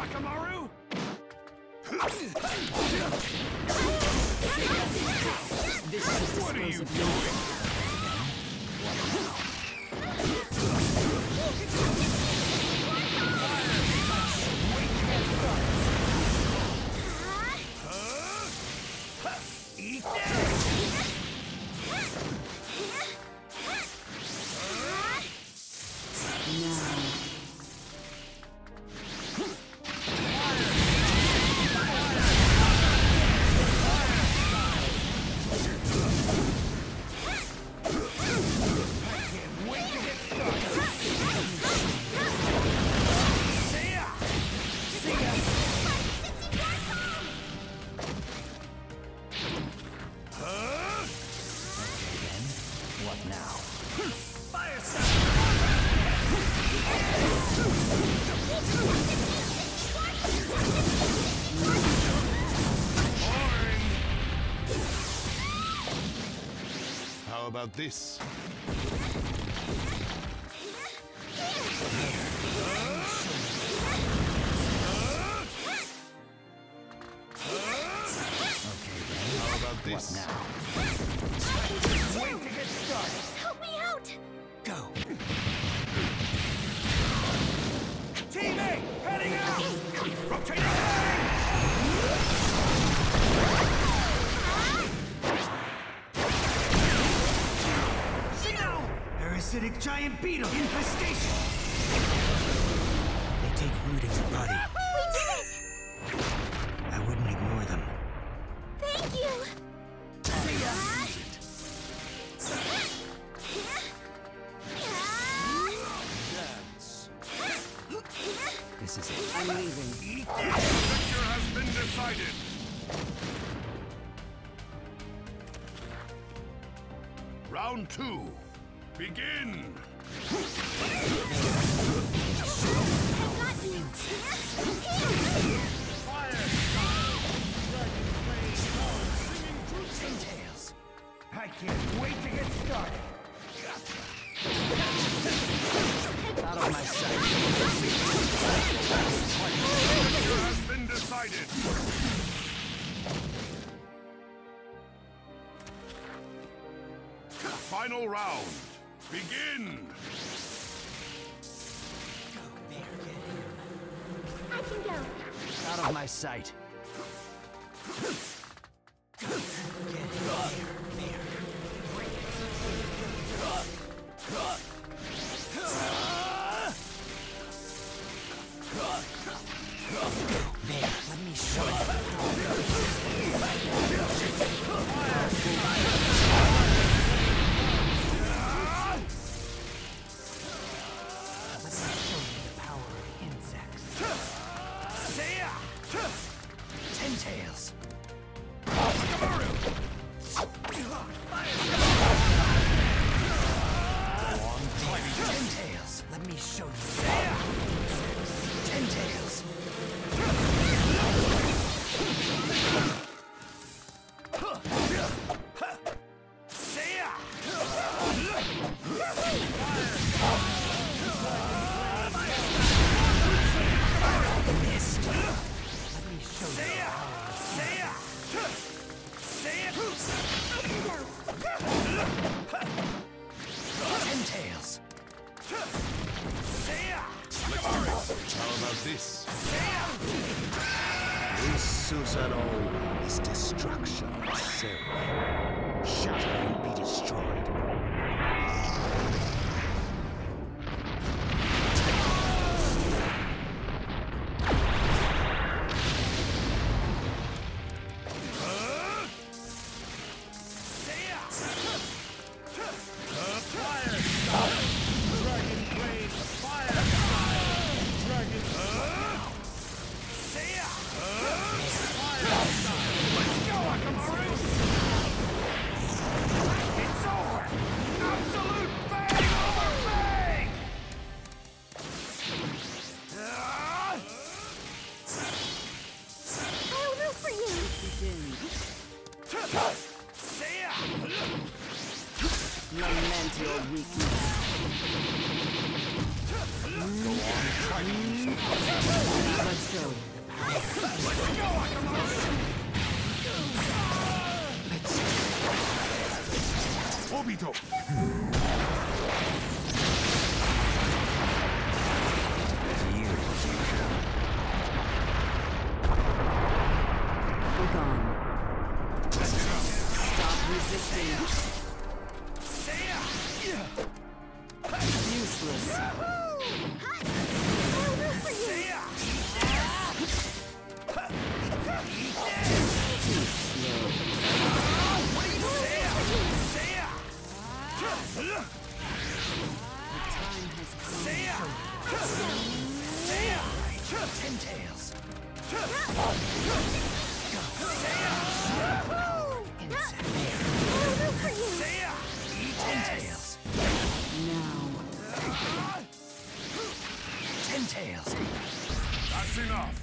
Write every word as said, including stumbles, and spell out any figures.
Akamaru! This is What are you of doing? Eat that! How about this? How about this? now? Wait to get started! Help me out! Go. Team A, heading out! Rotate your Parasitic giant beetle infestation! They take root in your body. We did it! I wouldn't ignore them. Thank you! See ya! Dance. This is it. I'm leaving. Eat that! Victor has been decided! Round two. Begin! I got you! Fire! Dragon Tails. I can't wait to get started! Out of my sight. Victor has been decided! Final round. Begin! I can go! Out of my sight. There, let me show you. Ten tails. Ten tails. Let me show you. Ten tails. Missed. Let me show you. Ten tails. How about this? This Susanoo is destruction itself. Shatter and be destroyed. Lament your weakness. Go on, try. Let's go. Naruto! We're gone. Stop resisting. Useless. Too slow. The time has come. Ten tails! Ten tails! Now. Ten tails! That's enough.